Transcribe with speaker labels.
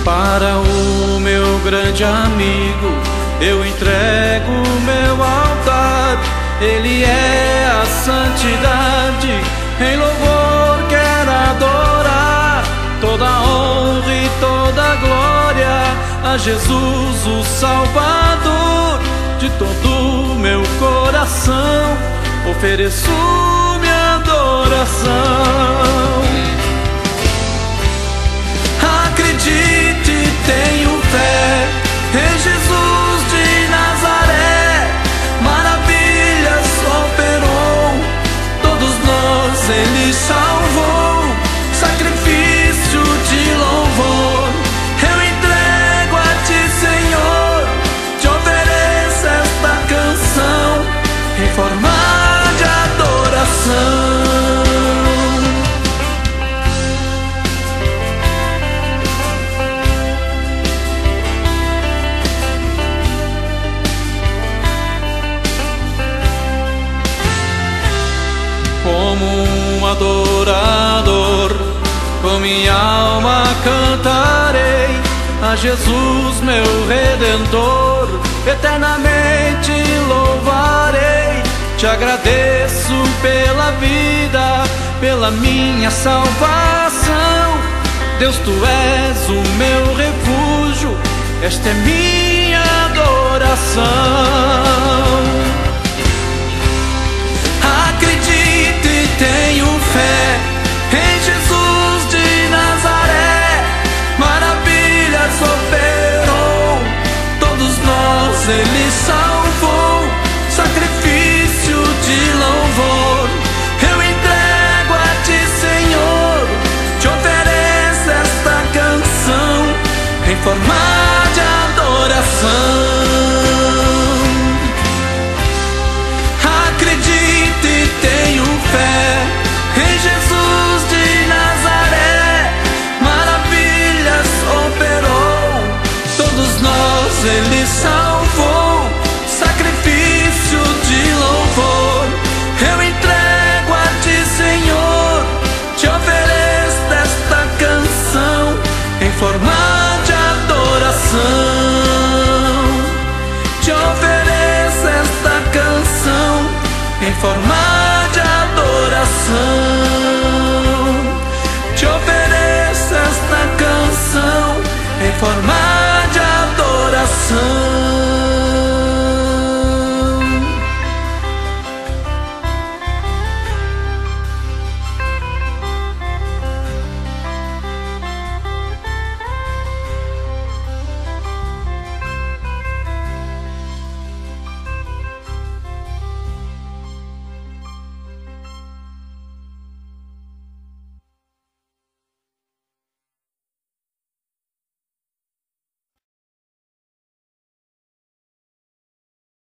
Speaker 1: Para o meu grande amigo eu entrego o meu altar. Ele é a santidade, em louvor quero adorar. Toda honra e toda glória a Jesus o Salvador. De todo o meu coração ofereço minha adoração. Acredite, tenho fé em Jesus de Nazaré. Maravilhas operou, todos nós Ele salvou. Sacrifício de louvor eu entrego a Ti, Senhor. Te ofereço esta canção em forma de adoração. Como um adorador, com minha alma cantarei a Jesus, meu Redentor. Eternamente louvarei. Te agradeço pela vida, pela minha salvação. Deus, Tu és o meu refúgio, esta é minha adoração. Acredite, tenho fé em Jesus de Nazaré. Maravilhas operou, todos nós Ele salvou. Sacrifício de louvor eu entrego a Ti, Senhor. Te ofereço esta canção em forma de adoração. Acredite, tenho fé em Jesus de Nazaré. Maravilhas operou, todos nós Ele salvou. Sacrifício de louvor eu entrego a Ti, Senhor. Te ofereço esta canção em forma de adoração. Te ofereço esta canção em forma